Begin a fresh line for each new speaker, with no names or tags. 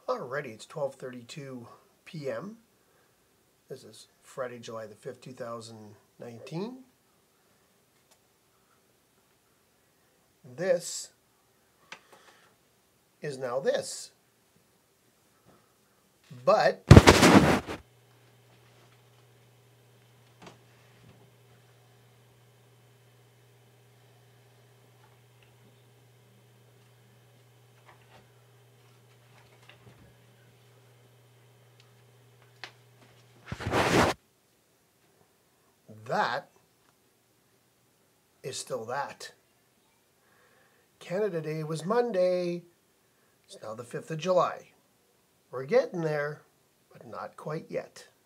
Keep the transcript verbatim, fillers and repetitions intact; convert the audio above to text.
Alrighty, it's twelve thirty-two p m This is Friday, July the fifth, two thousand nineteen. This is now this. But that is still that. Canada Day was Monday. It's now the fifth of July. We're getting there, but not quite yet.